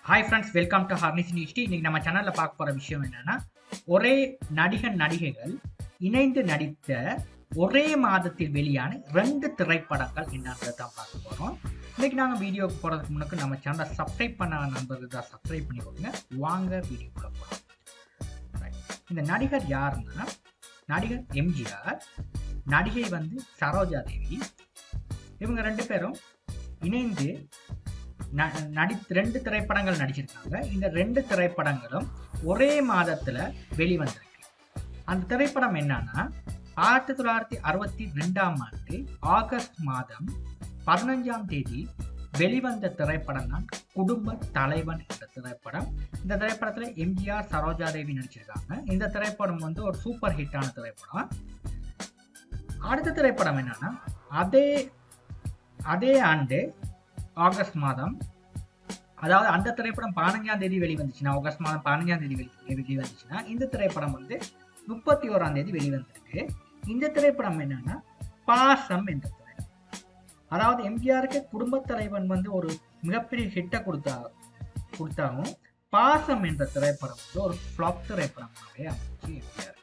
Hi friends, welcome to ஹார்னிஸ் நியூஸ்டி. இன்னைக்கு நம்ம சேனலில் பார்க்க போகிற விஷயம் என்னன்னா, ஒரே நடிகைகள் இணைந்து நடித்த ஒரே மாதத்தில் வெளியான 2 திரைப்படங்கள் என்னன்றதை தான் பார்க்க போகிறோம். இன்னைக்கு நாங்கள் வீடியோக்கு போகிறதுக்கு முன்னாடி நம்ம சேனலை சப்ஸ்கிரைப் பண்ண நண்பர்கள் தான் சப்ஸ்கிரைப் பண்ணி கொடுங்க. வாங்க வீடியோக்குள்ள போகிறோம். இந்த நடிகர் யாருன்னா, நடிகர் எம்ஜிஆர், நடிகை சரோஜா தேவி. இவங்க 2 பேரும் இணைந்து 2 திரைப்படங்கள் நடிச்சிருக்காங்க. இந்த 2 திரைப்படங்களும் ஒரே மாதத்துல வெளிவந்திருக்கு. அந்த திரைப்படம் என்னன்னா, 1962ஆம் ஆண்டு ஆகஸ்ட் மாதம் 15ஆம் தேதி வெளிவந்த திரைப்படம் தான் குடும்ப தலைவன் என்ற திரைப்படம். இந்த திரைப்படத்துல எம்ஜிஆர், சரோஜா தேவி நடிச்சிருக்காங்க. இந்த திரைப்படம் ஒரு சூப்பர் ஹிட்டான திரைப்படம். அடுத்த திரைப்படம் என்னன்னா, அதே ஆண்டு ஆகஸ்ட் மாதம், அதாவது அந்த திரைப்படம் 15ஆம் தேதி வெளிவந்துச்சுன்னா, ஆகஸ்ட் மாதம் 15ஆம் தேதி வெளிவந்துச்சுன்னா, இந்த திரைப்படம் 31ஆம் தேதி வெளிவந்திருக்கு. இந்த திரைப்படம் என்னன்னா, பாசம் என்ற திரைப்படம். அதாவது எம்ஜிஆருக்கு குடும்ப தலைவன் ஒரு மிகப்பெரிய ஹிட்டை கொடுத்தாலும், பாசம் என்ற திரைப்படம் ஒரு ஃப்ளாப் திரைப்படமாகவே அமைச்சு எம்ஜிஆர்.